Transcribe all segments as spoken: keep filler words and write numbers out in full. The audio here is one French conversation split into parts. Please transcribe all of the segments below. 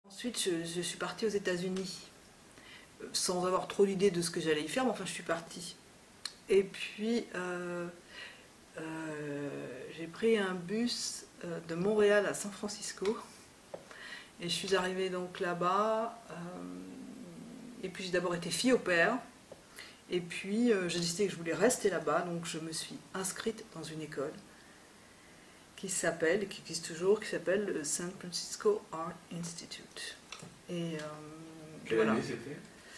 Ensuite, je, je suis partie aux États-Unis, sans avoir trop d'idée de ce que j'allais y faire, mais enfin, je suis partie. Et puis, euh, euh, j'ai pris un bus de Montréal à San Francisco, et je suis arrivée donc là-bas, euh, et puis j'ai d'abord été fille au père, et puis euh, j'ai décidé que je voulais rester là-bas, donc je me suis inscrite dans une école qui s'appelle, qui existe toujours, qui s'appelle le San Francisco Art Institute. Et euh, quelle voilà. année c'était?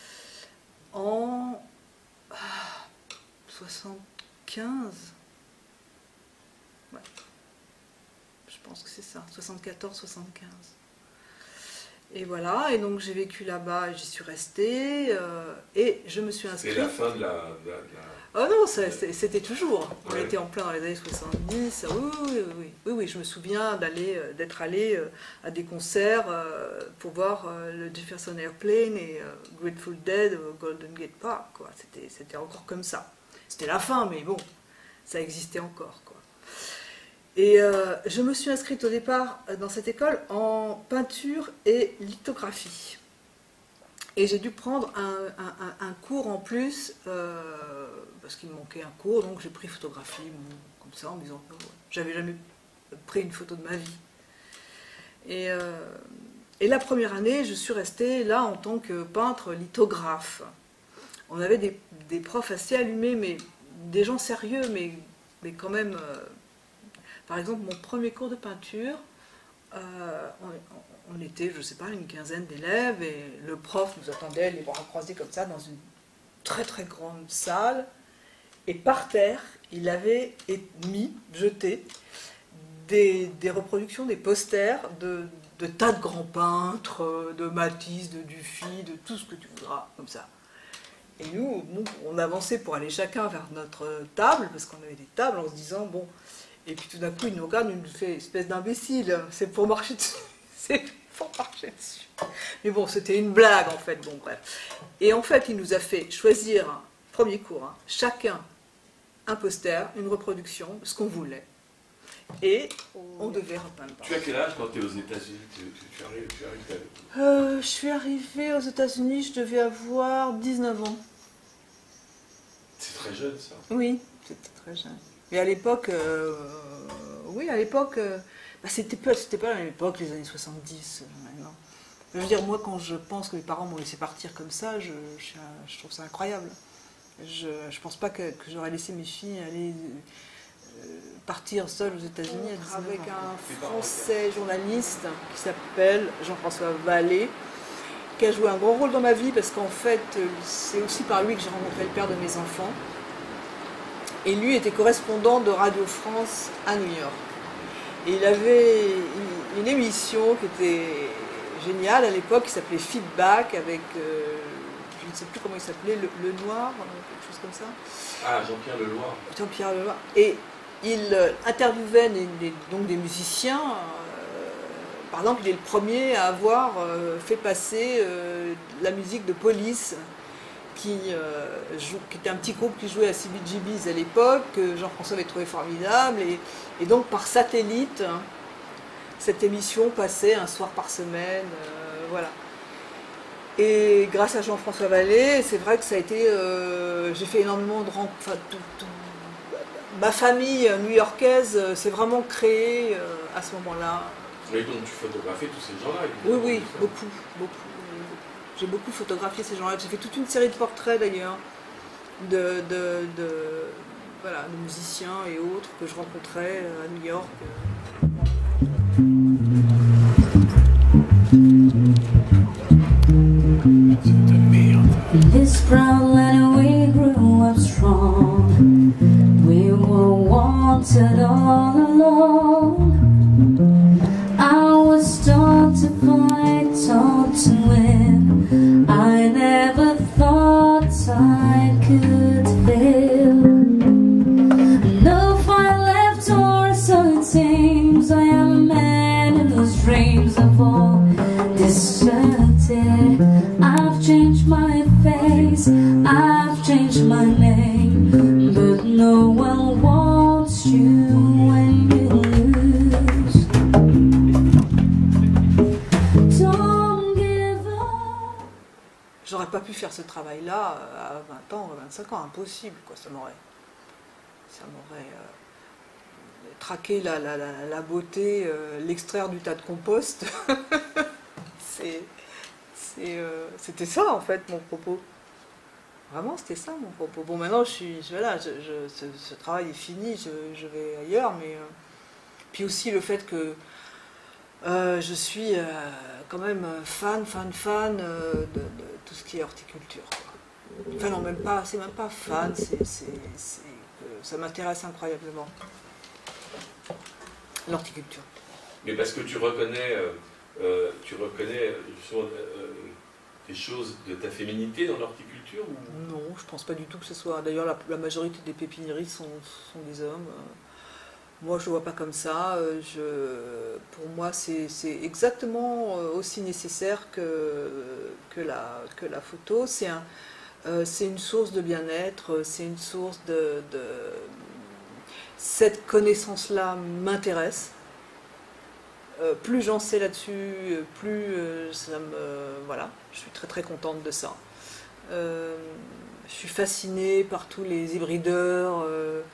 En ah, soixante-quinze. Ouais. Je pense que c'est ça, soixante-quatorze soixante-quinze. Et voilà, et donc j'ai vécu là-bas, j'y suis restée, euh, et je me suis inscrite... C'est la fin de la... De la, de la... Oh non, c'était toujours. On ouais. était en plein dans les années soixante-dix. Oui, oui, oui, oui, oui, je me souviens d'aller, d'être allée à des concerts pour voir le Jefferson Airplane et Grateful Dead au Golden Gate Park. C'était encore comme ça. C'était la fin, mais bon, ça existait encore, quoi. Et euh, je me suis inscrite au départ dans cette école en peinture et lithographie. Et j'ai dû prendre un, un, un cours en plus, euh, parce qu'il me manquait un cours, donc j'ai pris photographie, bon, comme ça, en me disant que j'avais jamais pris une photo de ma vie. Et, euh, et la première année, je suis restée là en tant que peintre lithographe. On avait des, des profs assez allumés, mais des gens sérieux, mais, mais quand même... Euh, par exemple, mon premier cours de peinture, euh, on, on était, je ne sais pas, une quinzaine d'élèves, et le prof nous attendait les bras croisés comme ça dans une très très grande salle, et par terre, il avait mis, jeté, des, des reproductions, des posters de, de tas de grands peintres, de Matisse, de Dufy, de tout ce que tu voudras, comme ça. Et nous, nous on avançait pour aller chacun vers notre table, parce qu'on avait des tables, en se disant, bon... Et puis tout d'un coup, il nous regarde, il nous fait espèce d'imbécile, c'est pour marcher dessus. C'est pour marcher dessus. Mais bon, c'était une blague en fait, bon bref. Et en fait, il nous a fait choisir, premier cours, hein, chacun un poster, une reproduction, ce qu'on voulait. Et on devait repeindre. Tu as quel âge quand tu es aux États-Unis? tu, tu, tu arrives, tu arrives euh, Je suis arrivée aux États-Unis, je devais avoir dix-neuf ans. C'est très jeune ça. Oui, c'était très jeune. Et à l'époque, euh, oui, à l'époque, euh, bah c'était pas, c'était pas la même époque, les années soixante-dix, euh, maintenant. Je veux dire, moi, quand je pense que mes parents m'ont laissé partir comme ça, je, je, je trouve ça incroyable. Je ne pense pas que, que j'aurais laissé mes filles aller euh, partir seules aux États-Unis avec un Français journaliste qui s'appelle Jean-François Vallée, qui a joué un gros rôle dans ma vie, parce qu'en fait, c'est aussi par lui que j'ai rencontré le père de mes enfants. Et lui était correspondant de Radio France à New York. Et il avait une émission qui était géniale à l'époque, qui s'appelait Feedback, avec, euh, je ne sais plus comment il s'appelait, le, le Noir, quelque chose comme ça. Ah, Jean-Pierre Leloir. Jean-Pierre Leloir. Et il euh, interviewait des, des, donc des musiciens. Euh, par exemple, il est le premier à avoir euh, fait passer euh, la musique de Police, Qui, euh, joue, qui était un petit groupe qui jouait à C B G B's à l'époque, que Jean-François avait trouvé formidable, et, et donc par satellite, cette émission passait un soir par semaine, euh, voilà. Et grâce à Jean-François Vallée, c'est vrai que ça a été, euh, j'ai fait énormément de rencontres, enfin, tout, tout, ma famille new-yorkaise s'est vraiment créée euh, à ce moment-là. Et donc tu photographies tous ces gens-là? Oui, oui, beaucoup, beaucoup. J'ai beaucoup photographié ces gens-là. J'ai fait toute une série de portraits d'ailleurs de, de, de, voilà, de musiciens et autres que je rencontrais à New York. This brown land we grew up strong. We were wanted all alone. I was taught to fight, taught to win. I never thought I could fail. No fight left, or so it seems. I am a man whose dreams have all deserted. I've changed my face, I've changed my name, but no one wants you when you lose. Don't pas pu faire ce travail-là à vingt ans, vingt-cinq ans, impossible, quoi. Ça m'aurait, ça m'aurait euh, traqué la, la, la, la beauté, euh, l'extraire du tas de compost. c'est, c'est, euh, c'était ça, en fait, mon propos. Vraiment, c'était ça, mon propos. Bon, maintenant, je suis, je, voilà, je, je, ce, ce travail est fini, je, je vais ailleurs, mais... Euh, puis aussi le fait que euh, je suis euh, quand même fan, fan, fan euh, de, de tout ce qui est horticulture, quoi. Enfin non, même pas, c'est même pas fan, c'est, c'est, c'est que ça m'intéresse incroyablement, l'horticulture. Mais parce que tu reconnais, euh, euh, tu reconnais justement euh, des choses de ta féminité dans l'horticulture ou... Non, je pense pas du tout que ce soit. D'ailleurs, la, la majorité des pépiniéristes sont, sont des hommes. Moi, je ne vois pas comme ça. Je, pour moi, c'est, c'est exactement aussi nécessaire que, que, la, que la photo. C'est, un, euh, c'est une source de bien-être, c'est une source de... de... Cette connaissance-là m'intéresse. Euh, plus j'en sais là-dessus, plus euh, ça me... Voilà, je suis très très contente de ça. Euh, je suis fascinée par tous les hybrideurs, euh,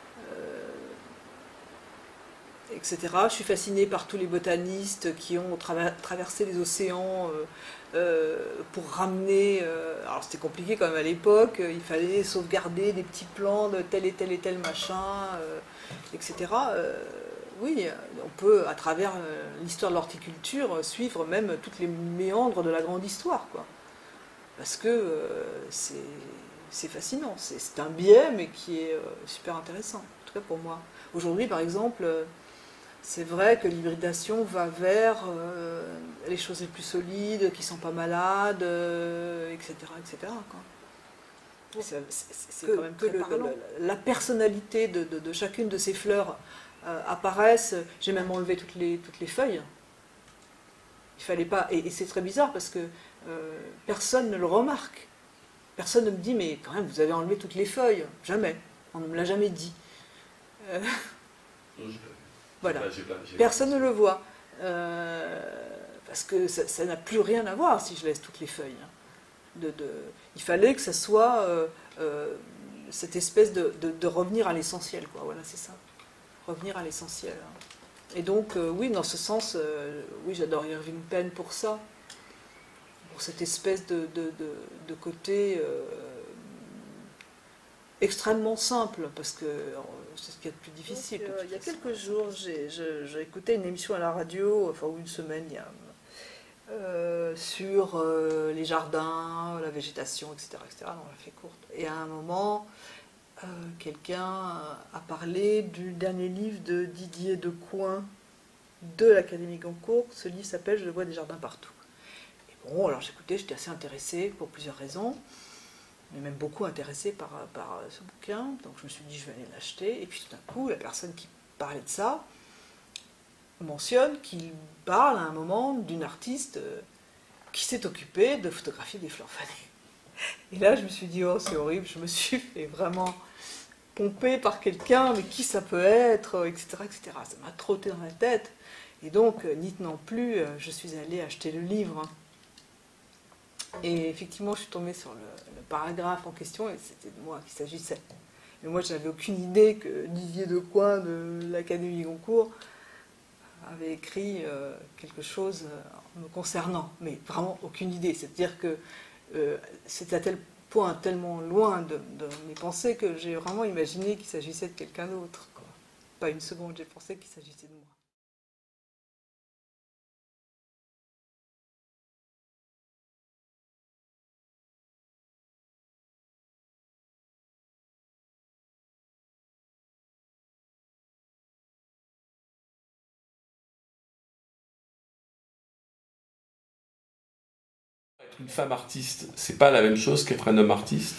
et cetera. Je suis fascinée par tous les botanistes qui ont tra traversé les océans euh, euh, pour ramener... Euh, alors c'était compliqué quand même à l'époque, il fallait sauvegarder des petits plants de tel et tel et tel machin, euh, et cetera. Euh, oui, on peut, à travers euh, l'histoire de l'horticulture, suivre même toutes les méandres de la grande histoire, quoi. Parce que euh, c'est, c'est fascinant, c'est, c'est un biais, mais qui est euh, super intéressant, en tout cas pour moi. Aujourd'hui, par exemple... Euh, c'est vrai que l'hybridation va vers euh, les choses les plus solides, qui ne sont pas malades, euh, et cetera, et cetera, quoi. C'est, c'est, c'est que, quand même très parlant. Le, la personnalité de, de, de chacune de ces fleurs euh, apparaissent. J'ai même enlevé toutes les, toutes les feuilles. Il fallait pas. Et, et c'est très bizarre parce que euh, personne ne le remarque. Personne ne me dit, mais quand même, vous avez enlevé toutes les feuilles. Jamais. On ne me l'a jamais dit. Euh, Voilà. J'ai pas, j'ai Personne pas. ne le voit. Euh, parce que ça, ça n'a plus rien à voir si je laisse toutes les feuilles. De, de, il fallait que ça soit euh, euh, cette espèce de, de, de revenir à l'essentiel, quoi. Voilà, c'est ça. Revenir à l'essentiel. Et donc, euh, oui, dans ce sens, euh, oui, j'adore Irving Penn pour ça. Pour cette espèce de, de, de, de côté euh, extrêmement simple, parce que c'est ce qui est le plus difficile. Donc, euh, il y a quelques jours, j'ai, je, j'ai écouté une émission à la radio, enfin une semaine, il y a, euh, sur euh, les jardins, la végétation, et cetera, et cetera. On l'a fait courte. Et à un moment, euh, quelqu'un a parlé du dernier livre de Didier Decoing de l'Académie Goncourt. Ce livre s'appelle « Je vois des jardins partout ». Et bon, alors j'écoutais, j'étais assez intéressée pour plusieurs raisons. Mais même beaucoup intéressée par, par ce bouquin, donc je me suis dit je vais aller l'acheter, et puis tout d'un coup la personne qui parlait de ça mentionne qu'il parle à un moment d'une artiste qui s'est occupée de photographier des fleurs fanées. Et là je me suis dit oh c'est horrible, je me suis fait vraiment pomper par quelqu'un, mais qui ça peut être, et cetera, et cetera. Ça m'a trotté dans la tête, et donc n'y tenant plus, je suis allée acheter le livre. Et effectivement, je suis tombée sur le, le paragraphe en question, et c'était de moi qu'il s'agissait. Mais moi, je n'avais aucune idée que Didier Decoing de l'Académie Goncourt avait écrit euh, quelque chose euh, me concernant. Mais vraiment aucune idée. C'est-à-dire que euh, c'était à tel point, tellement loin de, de mes pensées, que j'ai vraiment imaginé qu'il s'agissait de quelqu'un d'autre, quoi. Pas une seconde, j'ai pensé qu'il s'agissait de moi. Être une femme artiste, c'est pas la même chose qu'être un homme artiste?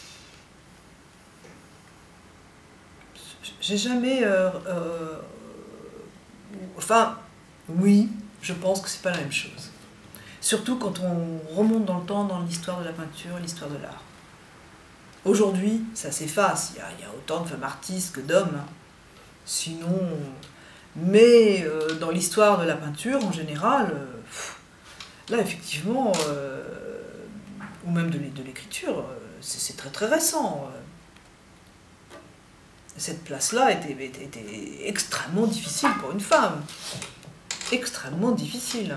J'ai jamais... Euh, euh, enfin, oui, je pense que c'est pas la même chose. Surtout quand on remonte dans le temps, dans l'histoire de la peinture, l'histoire de l'art. Aujourd'hui, ça s'efface. Il y a, il y a autant de femmes artistes que d'hommes. Hein. Sinon... Mais euh, dans l'histoire de la peinture, en général... Euh, Là, effectivement, euh, ou même de l'écriture, c'est très très récent. Cette place-là était, était, était extrêmement difficile pour une femme. Extrêmement difficile.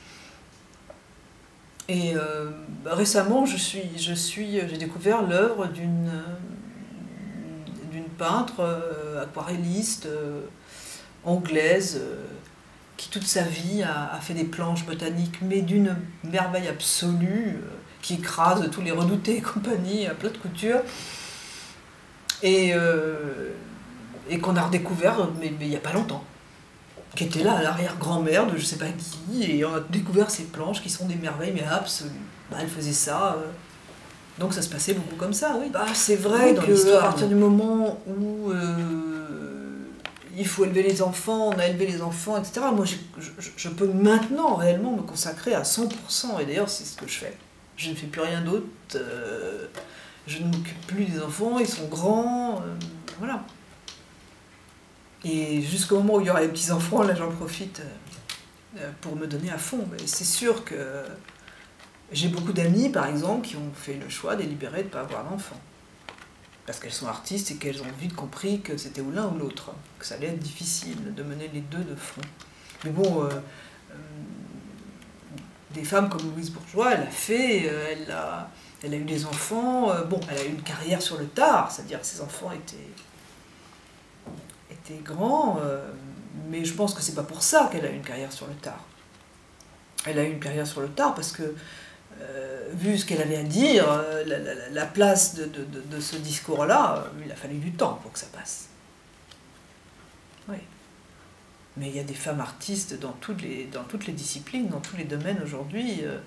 Et euh, récemment, je suis, je suis, j'ai découvert l'œuvre d'une d'une peintre euh, aquarelliste euh, anglaise euh, qui toute sa vie a, a fait des planches botaniques, mais d'une merveille absolue, euh, qui écrase tous les redoutés et compagnie à plat de couture, et, euh, et qu'on a redécouvert, mais, mais il n'y a pas longtemps, qui était là à l'arrière-grand-mère de je sais pas qui, et on a découvert ces planches qui sont des merveilles, mais absolues. Bah, elle faisait ça, euh, donc ça se passait beaucoup comme ça, oui. Bah, c'est vrai Oui, qu'à partir du moment où euh, il faut élever les enfants, on a élevé les enfants, et cetera, moi je, je, je peux maintenant réellement me consacrer à cent pour cent, et d'ailleurs c'est ce que je fais. Je ne fais plus rien d'autre, euh, je ne m'occupe plus des enfants, ils sont grands, euh, voilà. Et jusqu'au moment où il y aura les petits-enfants, là j'en profite euh, pour me donner à fond. Et c'est sûr que j'ai beaucoup d'amis, par exemple, qui ont fait le choix délibéré de ne pas avoir d'enfants. Parce qu'elles sont artistes et qu'elles ont vite compris que c'était ou l'un ou l'autre, que ça allait être difficile de mener les deux de front. Mais bon, euh, euh, des femmes comme Louise Bourgeois, elle a fait, euh, elle, a, elle a eu des enfants, euh, bon, elle a eu une carrière sur le tard, c'est-à-dire que ses enfants étaient... était grand, euh, mais je pense que c'est pas pour ça qu'elle a eu une carrière sur le tard. Elle a eu une carrière sur le tard parce que, euh, vu ce qu'elle avait à dire, euh, la, la, la place de, de, de, de ce discours-là, euh, il a fallu du temps pour que ça passe. Oui. Mais il y a des femmes artistes dans toutes les, dans toutes les disciplines, dans tous les domaines aujourd'hui, euh,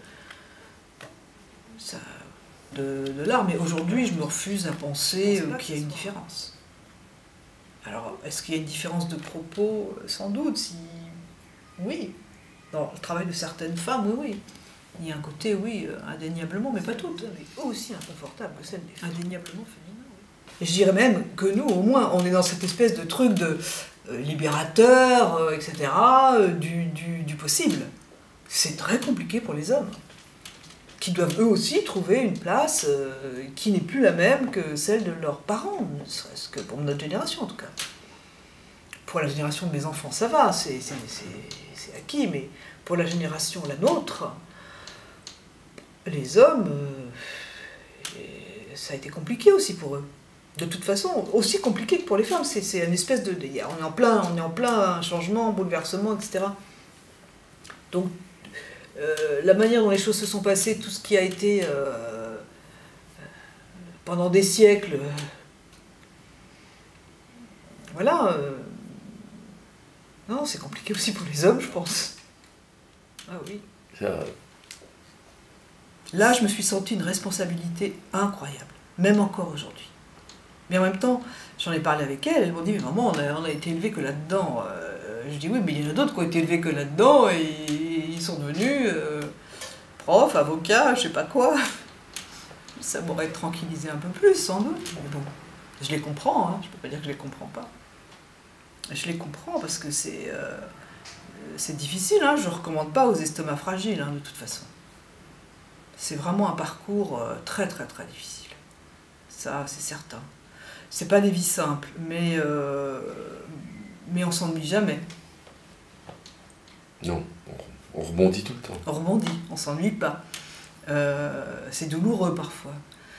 ça, de, de l'art. Mais aujourd'hui, je me refuse à penser euh, qu'il y a une différence. Alors, est-ce qu'il y a une différence de propos? Sans doute, si... Oui. Dans le travail de certaines femmes, oui, oui. Il y a un côté, oui, indéniablement, mais pas toutes, mais aussi inconfortable que celle des femmes. Indéniablement féminin, oui. Et je dirais même que nous, au moins, on est dans cette espèce de truc de euh, libérateur, euh, et cetera, euh, du, du, du possible. C'est très compliqué pour les hommes, qui doivent eux aussi trouver une place euh, qui n'est plus la même que celle de leurs parents, ne serait-ce que pour notre génération en tout cas. Pour la génération de mes enfants, ça va, c'est acquis, mais pour la génération, la nôtre, les hommes, euh, ça a été compliqué aussi pour eux. De toute façon, aussi compliqué que pour les femmes, c'est une espèce de... On est en plein, on est en plein changement, bouleversement, et cetera. Donc, Euh, la manière dont les choses se sont passées, tout ce qui a été euh, pendant des siècles, euh, voilà, euh, non, c'est compliqué aussi pour les hommes, je pense. Ah oui. Ça... Là, je me suis senti une responsabilité incroyable, même encore aujourd'hui. Mais en même temps, j'en ai parlé avec elle, elles m'ont dit, mais maman, on a, on a été élevés que là-dedans. Euh, je dis, oui, mais il y en a d'autres qui ont été élevés que là-dedans, et ils sont devenus euh, profs, avocats, je sais pas quoi. Ça m'aurait tranquillisé un peu plus, sans doute. Mais bon, je les comprends, hein, je peux pas dire que je les comprends pas. Je les comprends parce que c'est euh, c'est difficile, hein, je recommande pas aux estomacs fragiles, hein, de toute façon. C'est vraiment un parcours euh, très très très difficile. Ça, c'est certain. C'est pas des vies simples, mais, euh, mais on s'ennuie jamais. Non, on rebondit tout le temps. On rebondit, on s'ennuie pas. Euh, c'est douloureux parfois.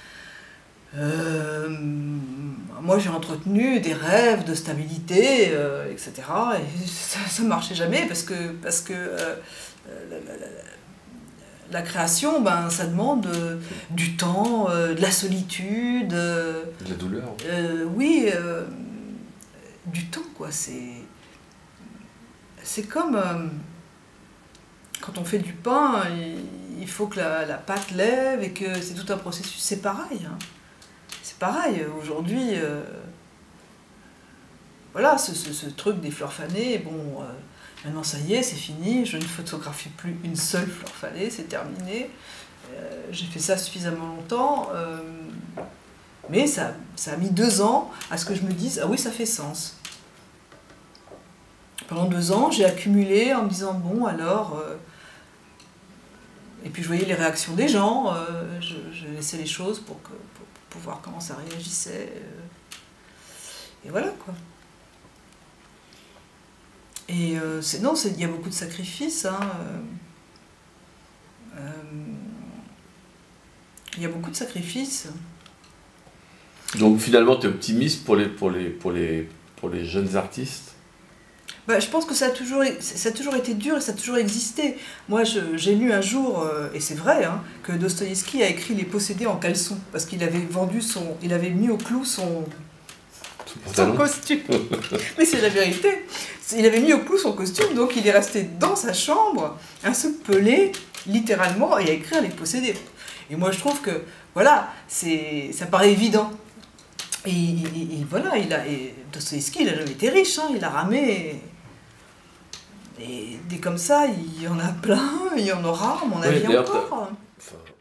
Euh, moi j'ai entretenu des rêves de stabilité, euh, et cetera. Et ça ne marchait jamais parce que, parce que euh, la, la, la, la création, ben, ça demande euh, du temps, euh, de la solitude. Euh, de la douleur. Euh, oui, euh, du temps quoi. C'est c'est comme euh, quand on fait du pain, il, il faut que la, la pâte lève et que c'est tout un processus. C'est pareil. Hein. C'est pareil. Aujourd'hui, euh, voilà, ce, ce, ce truc des fleurs fanées, bon. Euh, Maintenant, ça y est, c'est fini, je ne photographie plus une seule fleur fanée, c'est terminé. Euh, j'ai fait ça suffisamment longtemps, euh, mais ça, ça a mis deux ans à ce que je me dise « Ah oui, ça fait sens ». Pendant deux ans, j'ai accumulé en me disant « Bon, alors, euh, et puis je voyais les réactions des gens, euh, je, je laissais les choses pour, que, pour, pour voir comment ça réagissait. Euh, et voilà quoi. Et euh, c'est, non, il y a beaucoup de sacrifices. Hein, euh, euh, il y a beaucoup de sacrifices. Donc finalement, tu es optimiste pour les, pour, les, pour, les, pour les jeunes artistes? Bah, je pense que ça a, toujours, ça a toujours été dur et ça a toujours existé. Moi, je, j'ai lu un jour, euh, et c'est vrai, hein, que Dostoïevski a écrit Les Possédés en caleçon, parce qu'il avait vendu son... Il avait mis au clou son... son costume. Mais c'est la vérité. Il avait mis au clou son costume, donc il est resté dans sa chambre, à se peler, littéralement, et à écrire Les Possédés. Et moi, je trouve que, voilà, c'est, ça paraît évident. Et, et, et voilà, il a, et Dostoïevski, il n'a jamais été riche, hein, il a ramé. Et des comme ça, il y en a plein, il y en aura, à mon avis, oui, encore. Enfin,